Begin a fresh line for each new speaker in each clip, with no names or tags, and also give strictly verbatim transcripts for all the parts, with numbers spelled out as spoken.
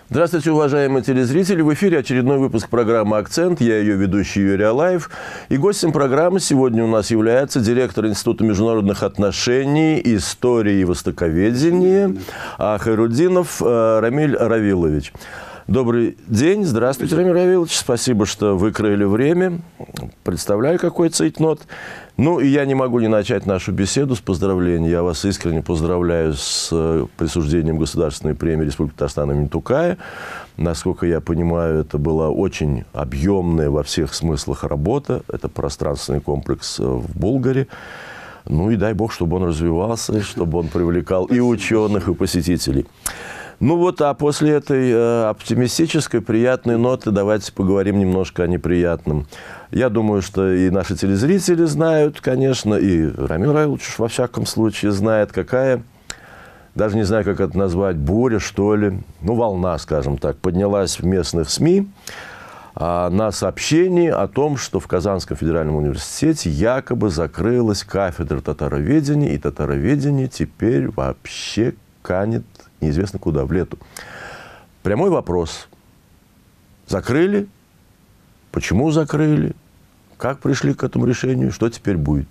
Здравствуйте, уважаемые телезрители! В эфире очередной выпуск программы «Акцент». Я ее ведущий Юрий Алаев. И гостем программы сегодня у нас является директор Института международных отношений, истории и востоковедения Хайрутдинов Рамиль Равилович. Добрый день. Здравствуйте, Рамиль Равилович. Спасибо, что выкроили время. Представляю, какой цейтнот. Ну, и я не могу не начать нашу беседу с поздравлений. Я вас искренне поздравляю с присуждением Государственной премии Республики Татарстан имени Тукая. Насколько я понимаю, это была очень объемная во всех смыслах работа. Это пространственный комплекс в Булгаре. Ну, и дай бог, чтобы он развивался, чтобы он привлекал и ученых, и посетителей. Ну вот, а после этой э, оптимистической, приятной ноты давайте поговорим немножко о неприятном. Я думаю, что и наши телезрители знают, конечно, и Рамиль Равилович во всяком случае знает, какая, даже не знаю, как это назвать, буря, что ли, ну, волна, скажем так, поднялась в местных СМИ а, на сообщении о том, что в Казанском федеральном университете якобы закрылась кафедра татароведения, и татароведение теперь вообще канет неизвестно куда, в лету. Прямой вопрос. Закрыли? Почему закрыли? Как пришли к этому решению? Что теперь будет?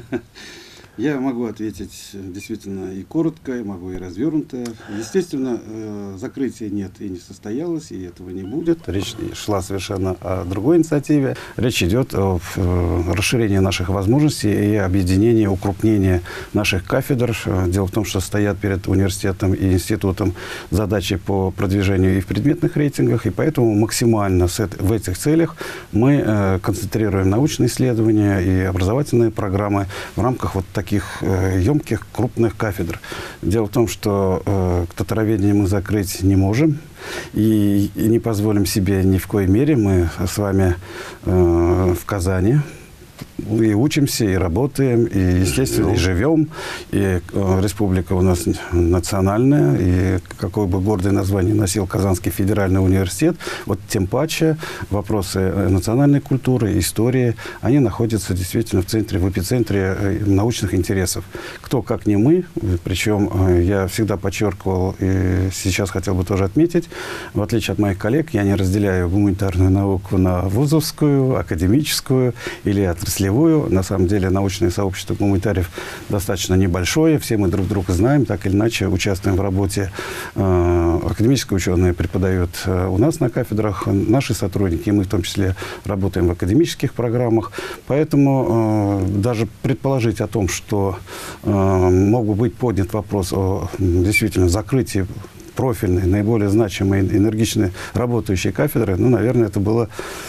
Я могу ответить действительно и коротко, и могу и развернуто. Естественно, закрытия нет и не состоялось, и этого не будет. Речь шла совершенно о другой инициативе. Речь идет о расширении наших возможностей и объединении, укрупнении наших кафедр. Дело в том, что стоят перед университетом и институтом задачи по продвижению и в предметных рейтингах, и поэтому максимально в этих целях мы концентрируем научные исследования и образовательные программы в рамках вот таких таких э, емких, крупных кафедр. Дело в том, что э, татароведение мы закрыть не можем и, и не позволим себе ни в коей мере. Мы с вами э, в Казани и учимся, и работаем, и, естественно, и живем. И э, республика у нас национальная, и какое бы гордое название носил Казанский федеральный университет, вот тем паче вопросы национальной культуры, истории, они находятся действительно в центре, в эпицентре научных интересов. Кто, как не мы, причем э, я всегда подчеркивал, и сейчас хотел бы тоже отметить, в отличие от моих коллег, я не разделяю гуманитарную науку на вузовскую, академическую или отраслевую. На самом деле научное сообщество гуманитариев достаточно небольшое. Все мы друг друга знаем, так или иначе участвуем в работе. Академические ученые преподают у нас на кафедрах, наши сотрудники, мы в том числе работаем в академических программах. Поэтому даже предположить о том, что мог бы быть поднят вопрос о действительно закрытии профильной, наиболее значимой, энергичной работающей кафедры, ну, наверное, это было...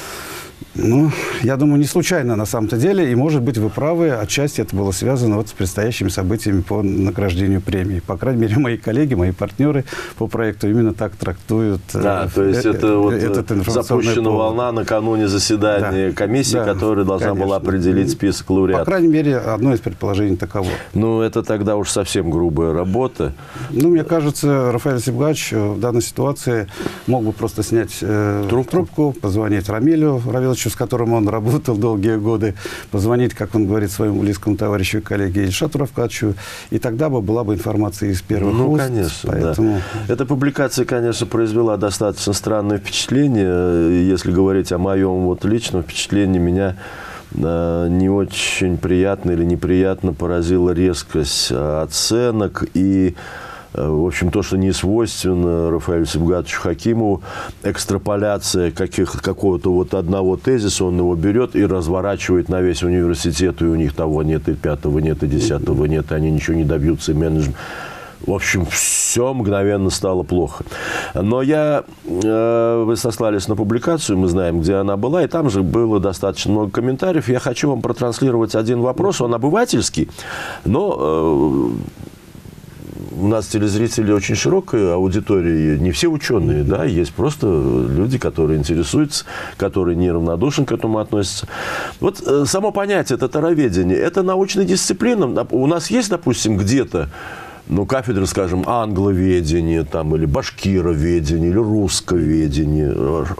Ну, я думаю, не случайно на самом-то деле, и, может быть, вы правы, отчасти это было связано вот с предстоящими событиями по награждению премии. По крайней мере, мои коллеги, мои партнеры по проекту именно так трактуют.
Да, э, то есть э, это э, вот запущена повод. волна накануне заседания да. комиссии, да, которая должна конечно. была определить список лауреатов.
По крайней мере, одно из предположений таково.
Ну, это тогда уж совсем грубая работа.
Ну, мне кажется, Рафаэль Сибгач в данной ситуации мог бы просто снять э, трубку. трубку, позвонить Рамилю Равиловичу, с которым он работал долгие годы, позвонить, как он говорит, своему близкому товарищу и коллеге Ильшату Равкатовичу, и тогда бы была бы информация из первых
ну,
уст.
конечно,
поэтому...
да. Эта публикация, конечно, произвела достаточно странное впечатление. Если говорить о моем вот личном впечатлении, меня э, не очень приятно или неприятно поразила резкость оценок и в общем, то, что не свойственно Рафаэлю Сибгатовичу Хакимову, экстраполяция каких, какого-то вот одного тезиса, он его берет и разворачивает на весь университет, и у них того нет, и пятого нет, и десятого нет, и они ничего не добьются, и менеджмент. В общем, все мгновенно стало плохо. Но я, э, вы сослались на публикацию, мы знаем, где она была, и там же было достаточно много комментариев. Я хочу вам протранслировать один вопрос, он обывательский, но... Э, у нас телезрители очень широкая аудитория, не все ученые, да, есть просто люди, которые интересуются, которые неравнодушно к этому относятся. Вот э, само понятие татароведения, это научная дисциплина. У нас есть, допустим, где-то, ну, кафедры, скажем, англоведения, там, или башкироведения, или руссковедения. Как,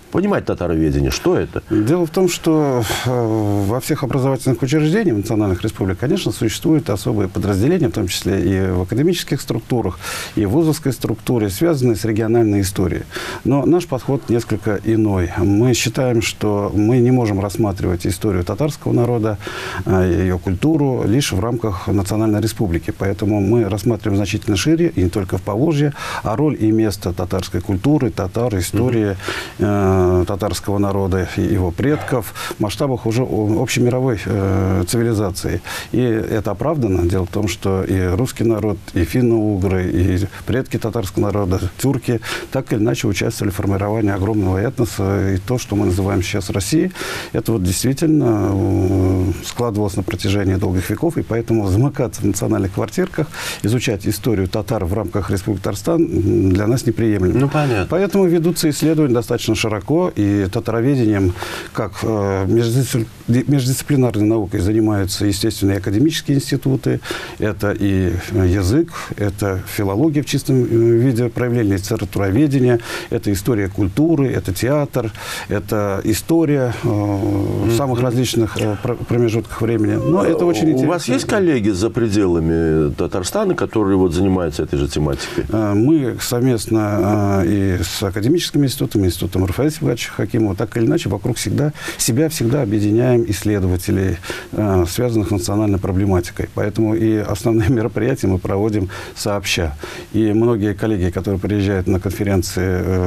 понимать татароведение? Что это?
Дело в том, что э, во всех образовательных учреждениях национальных республик, конечно, существуют особые подразделения, в том числе и в академических структурах, и в вузовской структуре, связанные с региональной историей. Но наш подход несколько иной. Мы считаем, что мы не можем рассматривать историю татарского народа, э, ее культуру лишь в рамках национальной республики. Поэтому мы рассматриваем значительно шире, и не только в Поволжье, а роль и место татарской культуры, татар, истории, э, татарского народа и его предков в масштабах уже общемировой э, цивилизации. И это оправдано. Дело в том, что и русский народ, и финно-угры, и предки татарского народа, тюрки, так или иначе участвовали в формировании огромного этноса. И то, что мы называем сейчас Россией, это вот действительно э, складывалось на протяжении долгих веков. И поэтому замыкаться в национальных квартирках, изучать историю татар в рамках Республики Татарстан для нас неприемлемо.
Ну, понятно.
Поэтому ведутся исследования достаточно широко. И татароведением, как э, междисциплинарной наукой, занимаются, естественно, и академические институты. Это и язык, это филология в чистом виде проявления литературоведения, это история культуры, это театр, это история э, в самых различных э, промежутках времени. Но это очень интересно.
У вас есть коллеги за пределами Татарстана, которые вот занимаются этой же тематикой?
Мы совместно э, и с академическими институтами, институтом РФС Хакимова, так или иначе, вокруг всегда, себя всегда объединяем исследователей, э, связанных с национальной проблематикой. Поэтому и основные мероприятия мы проводим сообща. И многие коллеги, которые приезжают на конференции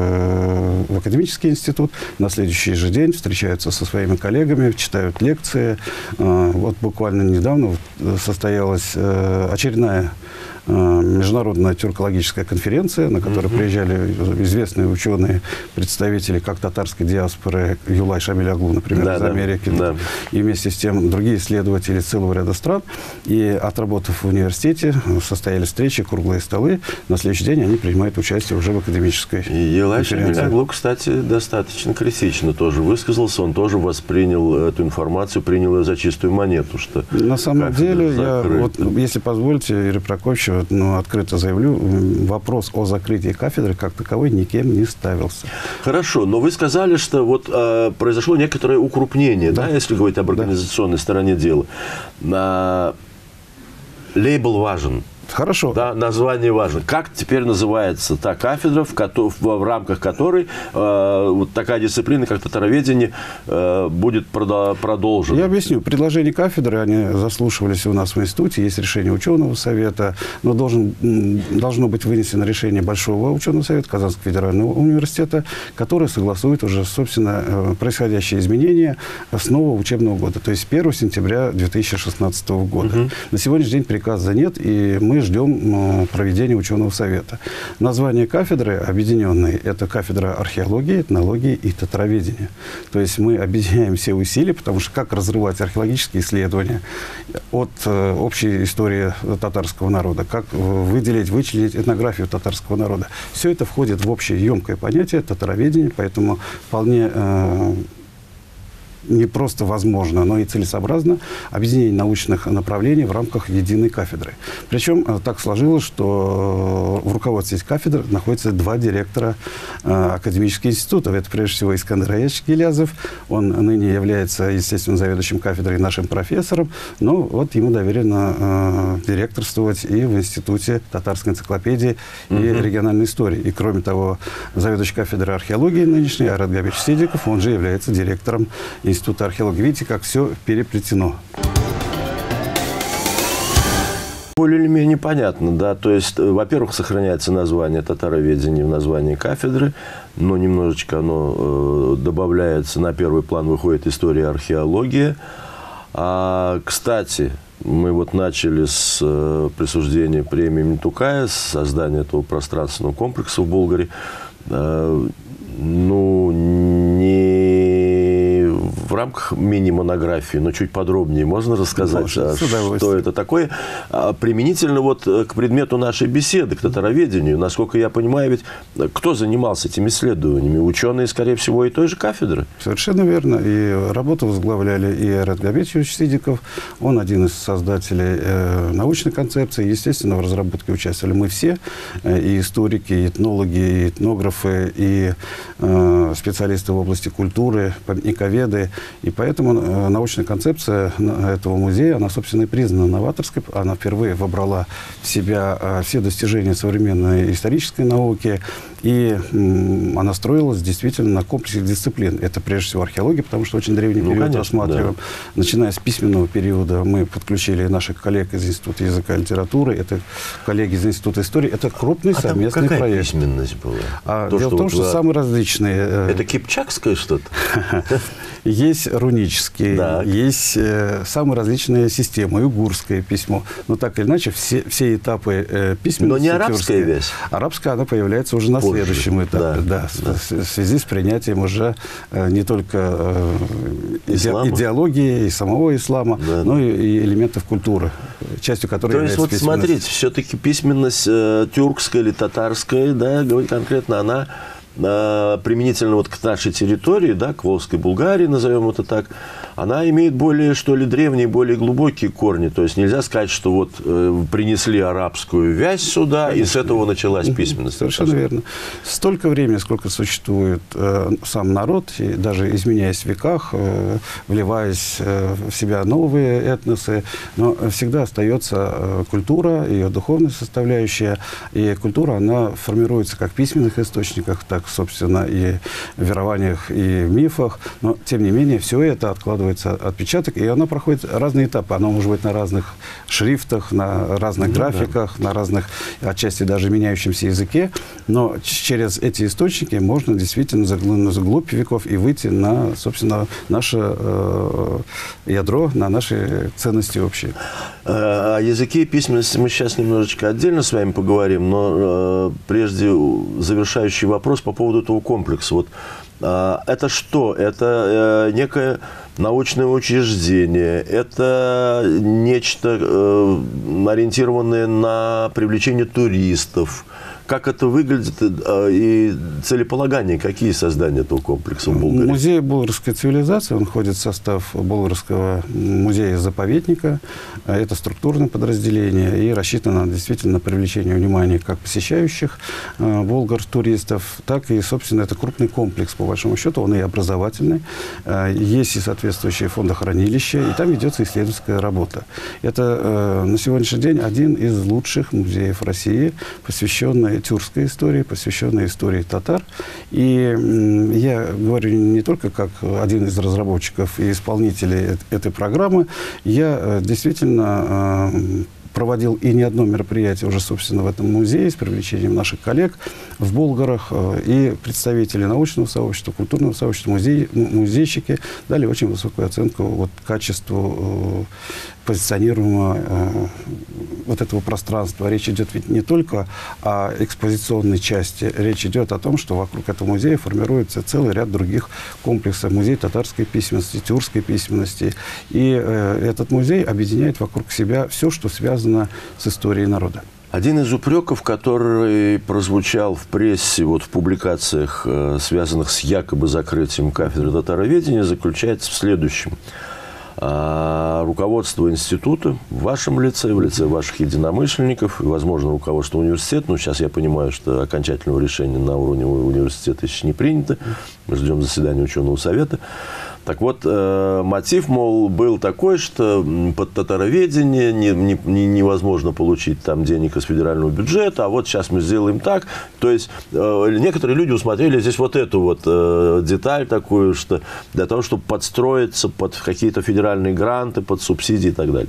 э, в академический институт, на следующий же день встречаются со своими коллегами, читают лекции. Э, вот буквально недавно состоялась э, очередная международная тюркологическая конференция, на которой mm-hmm. приезжали известные ученые, представители как татарской диаспоры, Юлай Шамиль Аглу, например, да, из Америки, да. и вместе с тем другие исследователи целого ряда стран. И отработав в университете, состоялись встречи, круглые столы. На следующий день они принимают участие уже в академической и
Юлай Шамиль Аглу, кстати, достаточно критично тоже высказался. Он тоже воспринял эту информацию, принял ее за чистую монету. Что
на самом деле, я, вот, если позволите, Юрий Прокопьевич, ну, открыто заявлю, вопрос о закрытии кафедры как таковой никем не ставился.
Хорошо, но вы сказали, что вот э, произошло некоторое укрупнение, да. Да, если говорить об организационной да. стороне дела. На... Лейбл важен.
Хорошо.
Да, название важно. Как теперь называется та кафедра, в, в, в рамках которой э, вот такая дисциплина, как татароведение, э, будет продо продолжена?
Я объясню. Предложения кафедры, они заслушивались у нас в институте, есть решение ученого совета, но должен, должно быть вынесено решение Большого ученого совета Казанского федерального университета, которое согласует уже, собственно, происходящие изменения с нового учебного года, то есть первого сентября две тысячи шестнадцатого года. Угу. На сегодняшний день приказа нет, и мы ждем проведения ученого совета. Название кафедры объединенной – это кафедра археологии, этнологии и татароведения. То есть мы объединяем все усилия, потому что как разрывать археологические исследования от э, общей истории татарского народа, как выделить, вычленить этнографию татарского народа. Все это входит в общее емкое понятие татароведения, поэтому вполне э, не просто возможно, но и целесообразно объединение научных направлений в рамках единой кафедры. Причем так сложилось, что в руководстве кафедры находится два директора академических институтов. Это прежде всего Искандер Аячевич Гилязов. Он ныне является, естественно, заведующим кафедрой, нашим профессором. Но вот ему доверено директорствовать и в Институте татарской энциклопедии и uh-huh. региональной истории. И кроме того, заведующий кафедрой археологии нынешний Айрат Габич Сидиков, он же является директором Института археологии. Видите, как все переплетено.
Более или менее понятно, да, то есть, во-первых, сохраняется название татароведения в названии кафедры, но немножечко оно э, добавляется, на первый план выходит история археологии. А, кстати, мы вот начали с э, присуждения премии Ментукая, с создания этого пространственного комплекса в Болгаре. Э, ну, не в рамках мини-монографии, но чуть подробнее можно рассказать,
Можно,
что это такое? Применительно вот к предмету нашей беседы, к татароведению, насколько я понимаю, ведь кто занимался этими исследованиями? Ученые, скорее всего, и той же кафедры?
Совершенно верно. И работу возглавляли и Айрат Габетович Сидиков, он один из создателей э, научной концепции. Естественно, в разработке участвовали мы все, э, и историки, и этнологи, и этнографы, и э, специалисты в области культуры, памятниковеды. И поэтому э, научная концепция этого музея, она, собственно, и признана новаторской. Она впервые вобрала в себя э, все достижения современной исторической науки. И м, она строилась действительно на комплексе дисциплин. Это прежде всего археология, потому что очень древний ну, период конечно, рассматриваем. Да. Начиная с письменного периода мы подключили наших коллег из Института языка и литературы, это коллеги из Института истории. Это крупный а совместный
какая
проект.
Письменность была?
А, То, дело что в том, вот что вы... самые различные...
Это кипчакское что-то?
Есть рунические, есть э, самые различные системы, уйгурское письмо. Но так или иначе, все, все этапы э, письменности...
Но не арабская вязь?
Арабская, она появляется уже на Позже. следующем этапе. Да, да, да. В, в связи с принятием уже э, не только э, иде, идеологии и самого ислама, да, но и, и элементов культуры, частью которой
То есть, вот смотрите, все-таки письменность э, тюркская или татарская, да, говорить конкретно, она... применительно вот к нашей территории, да, к Волжской Булгарии, назовем это так, она имеет более, что ли, древние, более глубокие корни. То есть нельзя сказать, что вот э, принесли арабскую вязь сюда, Конечно. и с этого началась письменность.
Совершенно верно. Столько времени, сколько существует э, сам народ, и даже изменяясь в веках, э, вливаясь э, в себя новые этносы, но всегда остается э, культура, ее духовная составляющая. И культура, она формируется как в письменных источниках, так, собственно, и в верованиях, и в мифах. Но, тем не менее, все это откладывается отпечаток, и она проходит разные этапы. Она может быть на разных шрифтах, на разных ну, графиках, да. на разных, отчасти даже меняющемся языке. Но через эти источники можно действительно заглянуть вглубь веков и выйти на, собственно, наше э, ядро, на наши ценности общие.
О языке и письменности мы сейчас немножечко отдельно с вами поговорим, но э, прежде завершающий вопрос по поводу этого комплекса. Вот э, это что? Это э, некое научное учреждение, это нечто э, ориентированное на привлечение туристов. Как это выглядит и целеполагание, какие создания этого комплекса в Булгарии?
Музей булгарской цивилизации, он входит в состав Булгарского музея-заповедника. Это структурное подразделение и рассчитано действительно на привлечение внимания как посещающих булгар туристов, так и, собственно, это крупный комплекс, по большому счету, он и образовательный. Есть и соответствующие фондохранилища, и там ведется исследовательская работа. Это на сегодняшний день один из лучших музеев России, посвященный тюркской истории, посвященной истории татар. И я говорю не только как один из разработчиков и исполнителей этой программы, я действительно проводил и не одно мероприятие уже, собственно, в этом музее с привлечением наших коллег в Булгарах, и представители научного сообщества, культурного сообщества, музей, музейщики дали очень высокую оценку вот, качеству позиционируемого э, вот этого пространства. Речь идет ведь не только о экспозиционной части, речь идет о том, что вокруг этого музея формируется целый ряд других комплексов. Музей татарской письменности, тюркской письменности. И э, этот музей объединяет вокруг себя все, что связано с историей народа.
Один из упреков, который прозвучал в прессе, вот в публикациях, э, связанных с якобы закрытием кафедры татароведения, заключается в следующем. А руководство института в вашем лице, в лице ваших единомышленников, и, возможно, руководство университета, но сейчас я понимаю, что окончательного решения на уровне университета еще не принято, мы ждем заседания ученого совета. Так вот, э, мотив, мол, был такой, что под татароведение не, не, не, невозможно получить там денег из федерального бюджета, а вот сейчас мы сделаем так. То есть, э, некоторые люди усмотрели здесь вот эту вот э, деталь такую, что для того, чтобы подстроиться под какие-то федеральные гранты, под субсидии и так далее.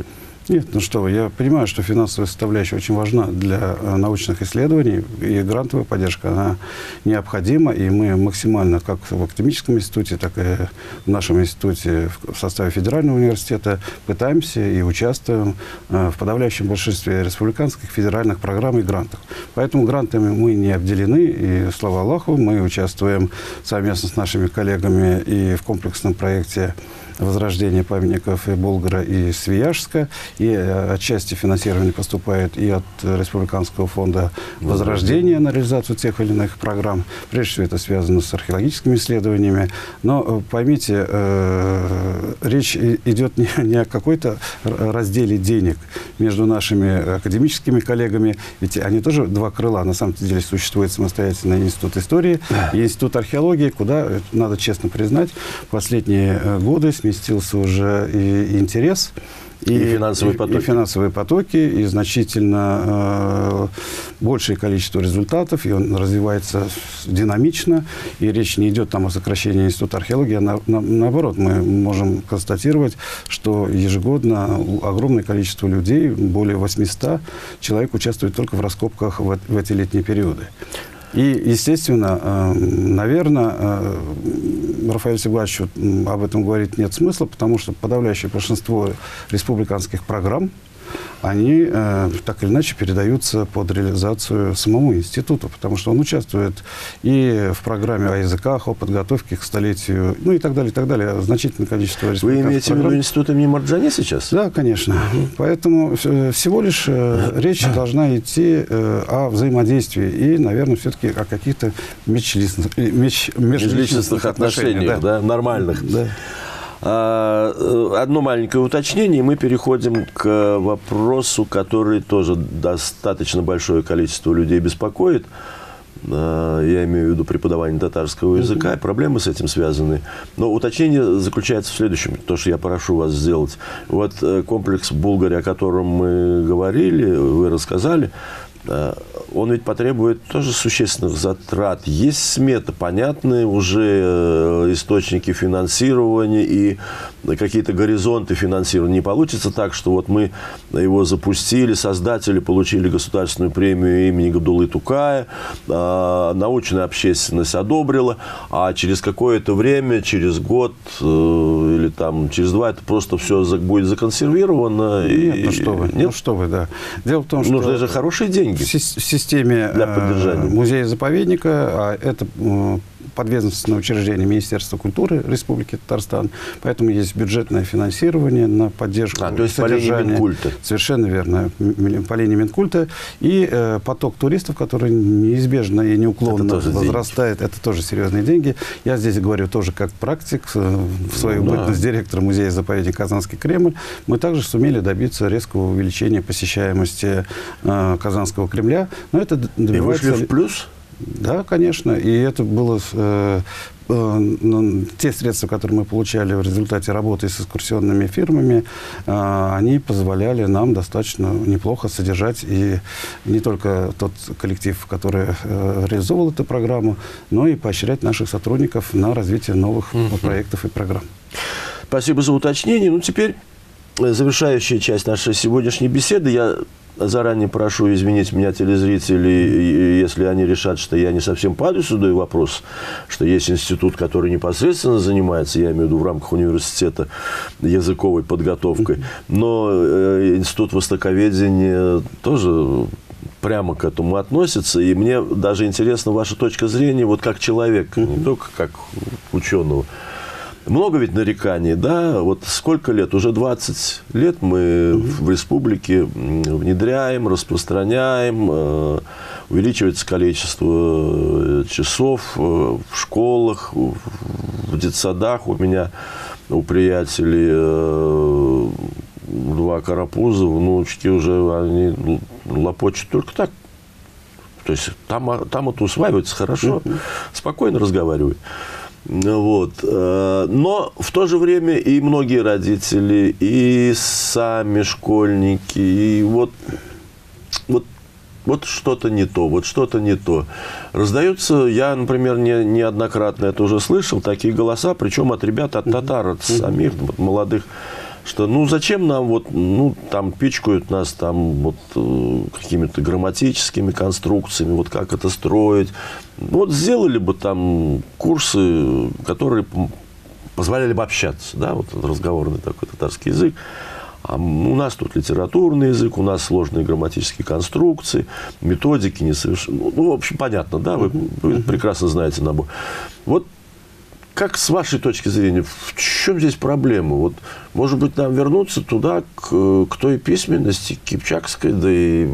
Нет, ну что вы, я понимаю, что финансовая составляющая очень важна для научных исследований, и грантовая поддержка, она необходима, и мы максимально, как в академическом институте, так и в нашем институте в составе федерального университета пытаемся и участвуем в подавляющем большинстве республиканских, федеральных программ и грантов. Поэтому грантами мы не обделены, и, слава Аллаху, мы участвуем совместно с нашими коллегами и в комплексном проекте возрождения памятников и Болгара, и Свияжска. И отчасти финансирование поступает и от Республиканского фонда возрождения на реализацию тех или иных программ. Прежде всего, это связано с археологическими исследованиями. Но поймите, э, речь идет не, не о какой-то разделе денег между нашими академическими коллегами. Ведь они тоже два крыла. На самом деле существует самостоятельный институт истории и институт археологии, куда, надо честно признать, в последние годы сместился уже и интерес, и,
и, финансовые, потоки.
и финансовые потоки, и значительно э, большее количество результатов, и он развивается динамично, и речь не идет там о сокращении института археологии, а на, на, наоборот, мы можем констатировать, что ежегодно огромное количество людей, более восьмисот человек, участвует только в раскопках в, в эти летние периоды. И, естественно, наверное, Рафаэлю Сибгатовичу об этом говорить нет смысла, потому что подавляющее большинство республиканских программ, они э, так или иначе передаются под реализацию самому институту, потому что он участвует и в программе о языках, о подготовке к столетию, ну и так далее, и так далее. Значительное количество республиканских
Вы имеете программ. в виду институт имени Марджани сейчас?
Да, конечно. Uh-huh. Поэтому всего лишь э, речь должна идти э, о взаимодействии и, наверное, все-таки о каких-то межличностных, меж,
межличностных отношениях, отношениях да. Да, нормальных.
Да.
Одно маленькое уточнение, и мы переходим к вопросу, который тоже достаточно большое количество людей беспокоит. Я имею в виду преподавание татарского языка, и проблемы с этим связаны. Но уточнение заключается в следующем, то, что я прошу вас сделать. Вот комплекс в Болгаре, о котором мы говорили, вы рассказали, он ведь потребует тоже существенных затрат. Есть смета, понятные уже источники финансирования и какие-то горизонты финансирования. Не получится так, что вот мы его запустили, создатели получили государственную премию имени Габдуллы Тукая, научная общественность одобрила, а через какое-то время, через год или там через два, это просто все будет законсервировано.
Нет,
и...
ну что вы, Нет? ну что вы, да. Дело в том, что...
Нужны же хорошие деньги.
В системе
для поддержания
музея-заповедника, а это подведомственное учреждение Министерства культуры Республики Татарстан, поэтому есть бюджетное финансирование на поддержку
а, то есть содержания. По линии Минкульта.
Совершенно верно, по линии Минкульта. И э, поток туристов, который неизбежно и неуклонно это возрастает, деньги. Это тоже серьезные деньги. Я здесь говорю тоже как практик, в свою
ну,
бытность
да.
директора музея-заповедника Казанский Кремль. Мы также сумели добиться резкого увеличения посещаемости э, Казанского Кремля. Но это добивается...
И вышли в плюс?
Да, конечно. И это было э, э, те средства, которые мы получали в результате работы с экскурсионными фирмами, э, они позволяли нам достаточно неплохо содержать и не только тот коллектив, который э, реализовал эту программу, но и поощрять наших сотрудников на развитие новых uh-huh. проектов и программ.
Спасибо за уточнение. Ну, теперь завершающая часть нашей сегодняшней беседы. Я заранее прошу извинить меня телезрителей, если они решат, что я не совсем по адресу задаю вопрос, что есть институт, который непосредственно занимается, я имею в виду в рамках университета, языковой подготовкой, но э, институт востоковедения тоже прямо к этому относится, и мне даже интересна ваша точка зрения, вот как человека, не только как ученого. Много ведь нареканий, да? Вот сколько лет? Уже двадцать лет мы mm-hmm. в республике внедряем, распространяем, э, увеличивается количество часов э, в школах, в детсадах. У меня, у приятелей э, два карапуза, внучки уже, они лопочут только так. То есть там, там это усваивается хорошо, mm-hmm. спокойно разговаривают. Вот. Но в то же время и многие родители, и сами школьники, и вот, вот, вот что-то не то, вот что-то не то. Раздаются, я, например, не, неоднократно это уже слышал, такие голоса, причем от ребят, от татар, от самих от молодых что ну зачем нам вот, ну там пичкают нас там вот э, какими-то грамматическими конструкциями, вот как это строить. Вот сделали бы там курсы, которые позволяли бы общаться, да, вот разговорный такой татарский язык. А у нас тут литературный язык, у нас сложные грамматические конструкции, методики несовершенны. Ну, в общем, понятно, да, вы, вы прекрасно знаете набор. Вот как с вашей точки зрения, в чем здесь проблема? Вот, может быть, нам вернуться туда, к, к той письменности кипчакской, да и,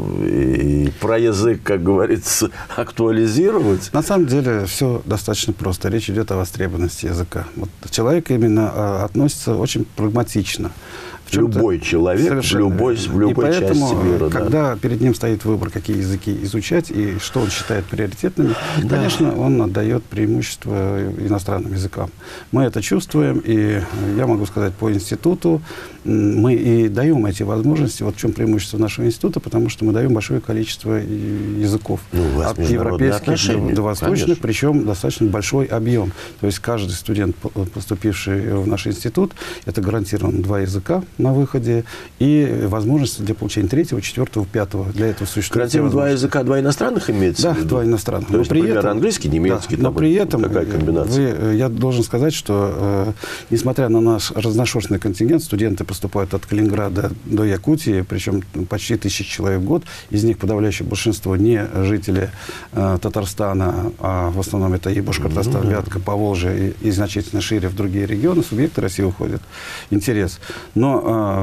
и про язык, как говорится, актуализировать?
На самом деле все достаточно просто. Речь идет о востребованности языка. Вот человек именно а, относится очень прагматично.
Любой человек в любой, в любой
и поэтому,
части мира.
Когда
да.
перед ним стоит выбор, какие языки изучать и что он считает приоритетными, да. конечно, он отдает преимущество иностранным языкам. Мы это чувствуем, и я могу сказать, по институту мы и даем эти возможности. Вот в чем преимущество нашего института, потому что мы даем большое количество языков.
Ну,
от европейских до, до восточных, конечно. Причем достаточно большой объем. То есть каждый студент, поступивший в наш институт, это гарантированно два языка на выходе и возможность для получения третьего, четвертого, пятого. Для этого существует.
Гарантированно два языка, два иностранных имеется?
Да, два иностранных.
То есть,
но при
например,
этом,
английский, немецкий,
да, но при этом
какая комбинация?
Вы, я должен сказать, что э, несмотря на наш разношерстный контингент, студенты поступают от Калининграда до Якутии, причем почти тысяча человек в год, из них подавляющее большинство не жители э, Татарстана, а в основном это и Башкортостан, mm-hmm. Вятка, Поволжье и, и значительно шире в другие регионы, субъекты России уходят. Интерес. Но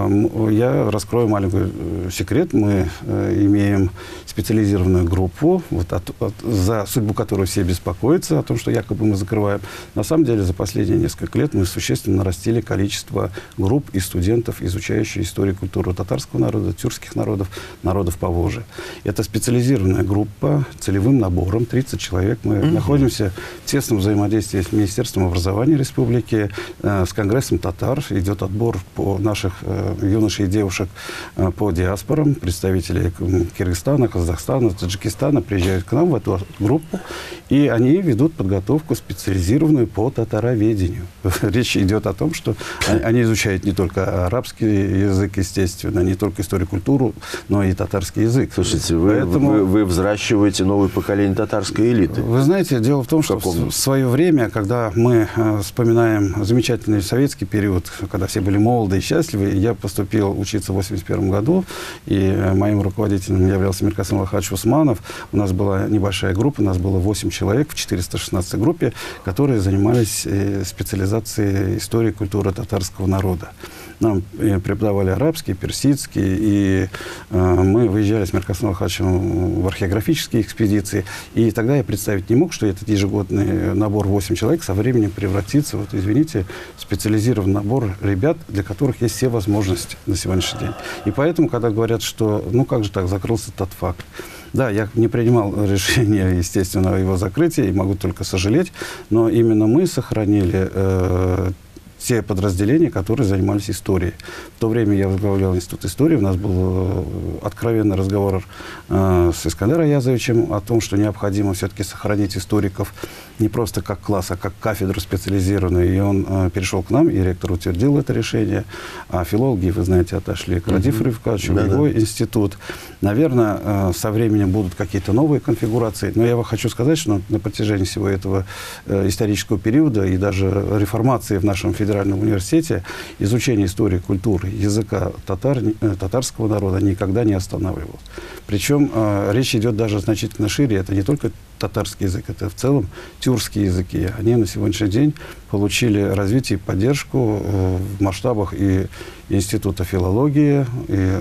я раскрою маленький секрет. Мы имеем специализированную группу, вот от, от, за судьбу которой все беспокоятся, о том, что якобы мы закрываем. На самом деле, за последние несколько лет мы существенно нарастили количество групп и студентов, изучающих историю и культуру татарского народа, тюркских народов, народов Поволжья. Это специализированная группа, целевым набором, тридцать человек. Мы mm-hmm. находимся в тесном взаимодействии с Министерством образования Республики, э, с Конгрессом татар. Идет отбор по наших э, юношей и девушек э, по диаспорам. Представители Киргизстана, Казахстана, Таджикистана приезжают к нам в эту группу, и они ведут подготовку специализированную по татароведению. Речь идет о том, что они изучают не только арабский язык, естественно, не только историю, культуру, но и татарский язык.
Слушайте, вы, Поэтому... вы, вы взращиваете новое поколение татарской элиты.
Вы знаете, дело в том, что в, в свое время, когда мы э, вспоминаем замечательный советский период, когда все были молоды и счастливы, я поступил учиться в восемьдесят первом году, и моим руководителем являлся Миркасым Вахадович Усманов. У нас была небольшая группа, у нас было восемь человек в четыреста шестнадцатой группе, которые занимались э, специализацией истории и культуры татарского народа. Нам преподавали арабский, персидский, и э, мы выезжали с Миркасым Вахадовичем в археографические экспедиции. И тогда я представить не мог, что этот ежегодный набор восемь человек со временем превратится, вот извините, в специализированный набор ребят, для которых есть все возможности на сегодняшний день. И поэтому, когда говорят, что ну как же так, закрылся тот факт. Да, я не принимал решение, естественно, о его закрытии, и могу только сожалеть, но именно мы сохранили э, те подразделения, которые занимались историей. В то время я возглавлял Институт истории, у нас был откровенный разговор э, с Искандером Аязовичем о том, что необходимо все-таки сохранить историков не просто как класс, а как кафедру специализированную. И он э, перешел к нам, и ректор утвердил это решение. А филологи, вы знаете, отошли к Радифу Рифкатовичу, в его институт. Наверное, э, со временем будут какие-то новые конфигурации. Но я вам хочу сказать, что на протяжении всего этого э, исторического периода и даже реформации в нашем федеральном университете изучение истории, культуры, языка татар, э, татарского народа никогда не останавливалось. Причем э, речь идет даже значительно шире. Это не только татарский язык, это в целом тюркские языки. Они на сегодняшний день получили развитие и поддержку э, в масштабах и Института филологии, и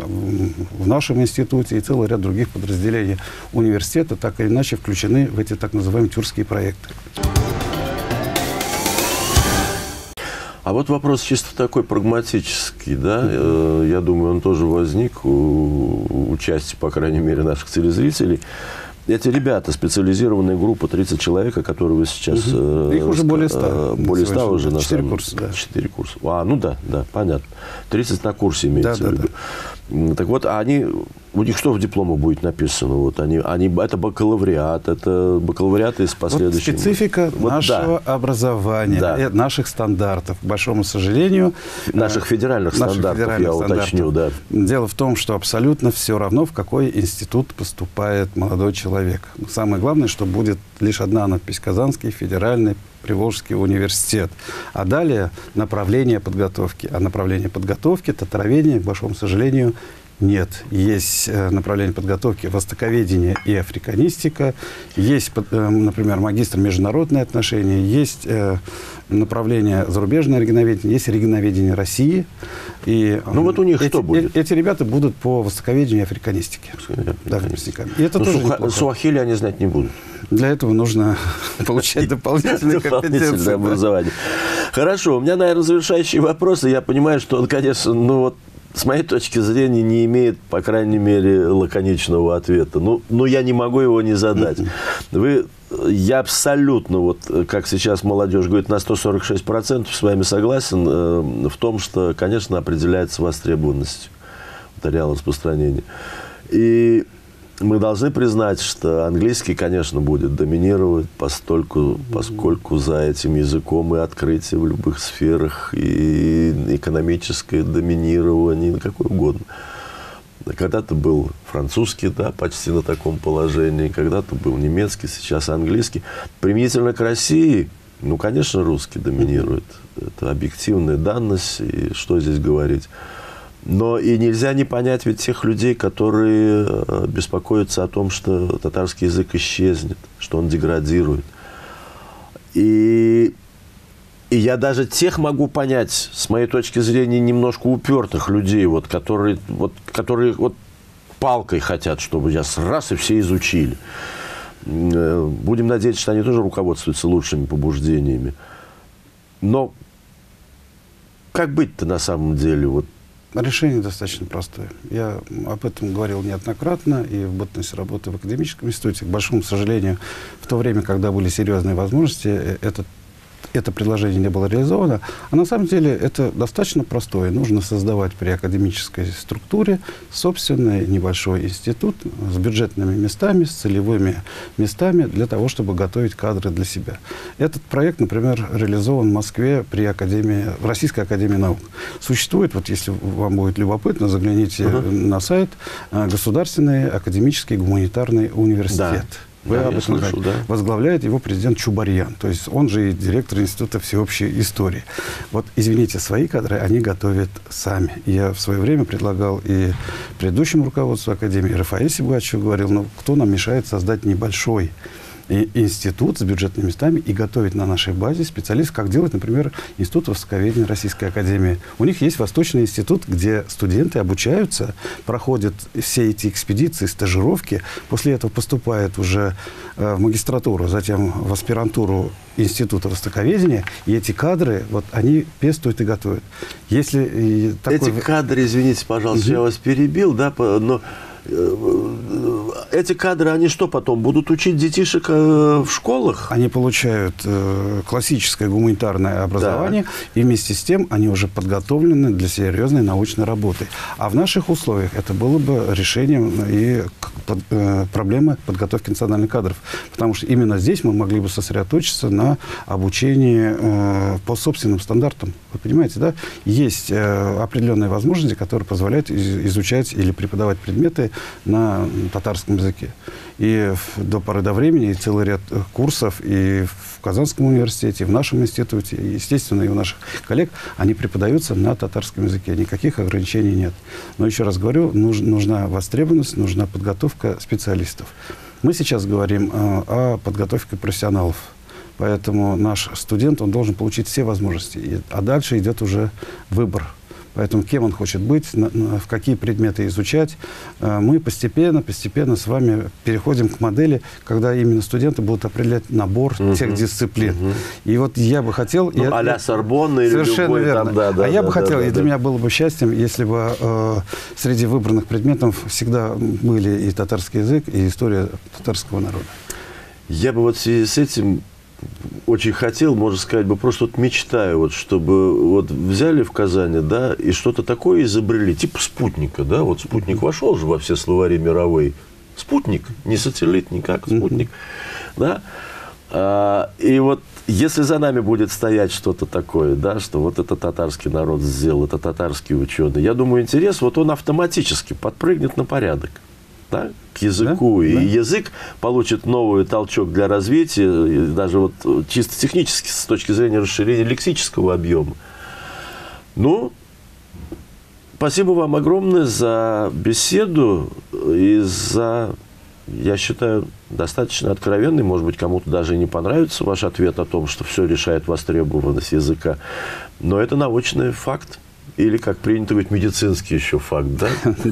в нашем институте, и целый ряд других подразделений университета так или иначе включены в эти так называемые тюркские проекты.
А вот вопрос чисто такой прагматический, да, mm-hmm. я думаю, он тоже возник у, у части, по крайней мере, наших телезрителей. Эти ребята, специализированная группа, тридцать человек, которые вы сейчас...
Угу. Их уже более ста.
Более ста уже, на
Четыре
самом...
курса, да.
Четыре курса. А, ну да, да, понятно. тридцать на курсе имеется
да,
в виду.
Да,
Так вот, они, у них что в дипломах будет написано? Вот они, они, это бакалавриат, это бакалавриаты с последующим.
Вот специфика вот, нашего да. образования, да. наших стандартов, к большому сожалению.
Наших федеральных наших стандартов, федеральных я стандартов. уточню, да.
Дело в том, что абсолютно все равно, в какой институт поступает молодой человек. Самое главное, что будет лишь одна надпись: Казанский федеральный Приволжский университет. А далее направление подготовки. А направление подготовки, татароведения, к большому сожалению, нет. Есть направление подготовки востоковедение и африканистика. Есть, например, магистр международные отношения. Есть направление зарубежное регионоведение. Есть регионоведение России. И
ну вот у них
эти,
что будет?
Эти ребята будут по востоковедению и африканистике. Да, и это тоже
суха, суахили они знать не будут.
Для этого нужно получать дополнительные компетенции.
Образование. Хорошо, у меня, наверное, завершающие вопросы. Я понимаю, что он, конечно, ну вот с моей точки зрения не имеет, по крайней мере, лаконичного ответа. Ну, ну я не могу его не задать. Вы, я абсолютно, вот как сейчас молодежь говорит, на сто сорок шесть процентов с вами согласен э, в том, что, конечно, определяется востребованность реального распространения. И мы должны признать, что английский, конечно, будет доминировать, постольку, поскольку за этим языком и открытие в любых сферах, и экономическое доминирование, и какое угодно. Когда-то был французский, да, почти на таком положении, когда-то был немецкий, сейчас английский. Применительно к России, ну, конечно, русский доминирует. Это объективная данность, и что здесь говорить. Но и нельзя не понять ведь тех людей, которые беспокоятся о том, что татарский язык исчезнет, что он деградирует. И, и я даже тех могу понять, с моей точки зрения, немножко упертых людей, вот, которые, вот, которые вот, палкой хотят, чтобы я раз и все изучили. Будем надеяться, что они тоже руководствуются лучшими побуждениями. Но как быть-то на самом деле? Вот,
решение достаточно простое. Я об этом говорил неоднократно и в бытность работы в академическом институте. К большому сожалению, в то время, когда были серьезные возможности, этот это предложение не было реализовано. А на самом деле это достаточно простое. Нужно создавать при академической структуре собственный небольшой институт с бюджетными местами, с целевыми местами для того, чтобы готовить кадры для себя. Этот проект, например, реализован в Москве при Академии, в Российской академии наук. Существует, вот если вам будет любопытно, загляните uh-huh. на сайт, Государственный академический гуманитарный университет. Да. Вы да, об этом слышу, да. Возглавляет его президент Чубарьян, то есть он же и директор Института всеобщей истории. Вот, извините, свои кадры они готовят сами. И я в свое время предлагал и предыдущему руководству Академии, Рафаэлю Сибгатовичу говорил, ну, кто нам мешает создать небольшой институт с бюджетными местами и готовить на нашей базе специалистов, как делает, например, Институт востоковедения Российской академии. У них есть Восточный институт, где студенты обучаются, проходят все эти экспедиции, стажировки, после этого поступают уже э, в магистратуру, затем в аспирантуру Института востоковедения, и эти кадры, вот, они пестуют и готовят. Если, и такой...
Эти кадры, извините, пожалуйста, угу. я вас перебил, да, но... Эти кадры, они что потом, будут учить детишек в школах?
Они получают э, классическое гуманитарное образование, да. И вместе с тем они уже подготовлены для серьезной научной работы. А в наших условиях это было бы решением и под, э, проблемы подготовки национальных кадров. Потому что именно здесь мы могли бы сосредоточиться на обучении э, по собственным стандартам. Вы понимаете, да? Есть э, определенные возможности, которые позволяют из, изучать или преподавать предметы на татарском языке. И до поры до времени и целый ряд курсов и в Казанском университете, и в нашем институте, и, естественно, и у наших коллег, они преподаются на татарском языке. Никаких ограничений нет. Но еще раз говорю, нуж, нужна востребованность, нужна подготовка специалистов. Мы сейчас говорим э, о подготовке профессионалов. Поэтому наш студент, он должен получить все возможности. И, а дальше идет уже выбор. Поэтому кем он хочет быть, на, на, в какие предметы изучать. Э, мы постепенно, постепенно с вами переходим к модели, когда именно студенты будут определять набор uh-huh. тех дисциплин. Uh-huh. И вот я бы хотел...
Ну, а-ля Сорбонна или
совершенно
любой,
верно.
Там, да, да,
а я
да,
бы
да,
хотел,
да,
и
да,
для
да.
меня было бы счастьем, если бы э, среди выбранных предметов всегда были и татарский язык, и история татарского народа.
Я бы вот в связи с этим очень хотел, можно сказать, бы просто вот мечтаю, вот, чтобы вот взяли в Казани, да, и что-то такое изобрели, типа спутника, да, вот спутник вошел же во все словари мировые. Спутник, не сателлит, никак, спутник, да. А, и вот если за нами будет стоять что-то такое, да, что вот это татарский народ сделал, это татарские ученые, я думаю, интерес, вот он автоматически подпрыгнет на порядок. Да, к языку, да? И да. Язык получит новый толчок для развития, даже вот чисто технически, с точки зрения расширения лексического объема. Ну, спасибо вам огромное за беседу и за, я считаю, достаточно откровенный, может быть, кому-то даже и не понравится ваш ответ о том, что все решает востребованность языка, но это научный факт. Или, как принято говорить, медицинский еще факт, да?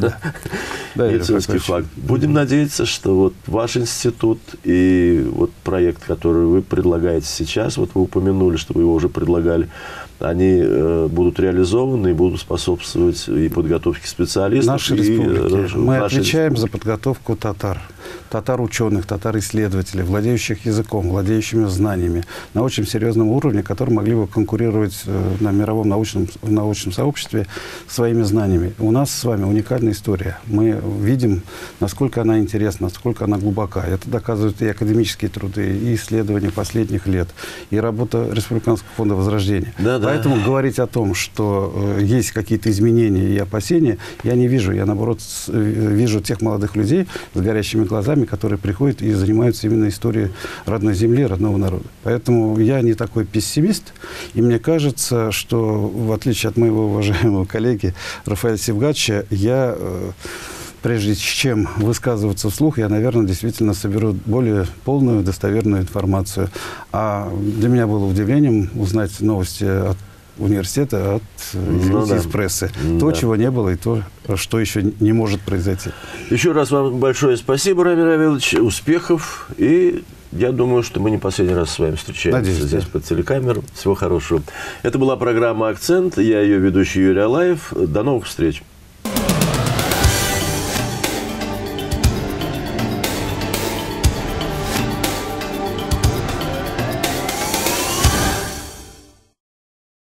Да, медицинский факт. Будем надеяться, что вот ваш институт и вот проект, который вы предлагаете сейчас, вот вы упомянули, что вы его уже предлагали, они э, будут реализованы и будут способствовать и подготовке специалистов.
Нашей
и,
республики.
Э,
Мы
нашей
отвечаем
республики.
за подготовку татар. Татар-ученых, татар-исследователей, владеющих языком, владеющими знаниями на очень серьезном уровне, которые могли бы конкурировать э, на мировом научном, научном сообществе своими знаниями. У нас с вами уникальная история. Мы видим, насколько она интересна, насколько она глубока. Это доказывают и академические труды, и исследования последних лет, и работа Республиканского фонда Возрождения. Да, да. Поэтому говорить о том, что э, есть какие-то изменения и опасения, я не вижу. Я, наоборот, с, э, вижу тех молодых людей с горящими глазами, которые приходят и занимаются именно историей родной земли, родного народа. Поэтому я не такой пессимист. И мне кажется, что, в отличие от моего уважаемого коллеги Рафаэля Севгатовича, я... Э, прежде чем высказываться вслух, я, наверное, действительно соберу более полную, достоверную информацию. А для меня было удивлением узнать новости от университета, от, ну, да. из прессы. Да. То, чего не было, и то, что еще не может произойти.
Еще раз вам большое спасибо, Рамиль Равилович. Успехов. И я думаю, что мы не последний раз с вами встречаемся. Надеюсь, здесь, да. Под телекамеру. Всего хорошего. Это была программа «Акцент». Я ее ведущий Юрий Алаев. До новых встреч.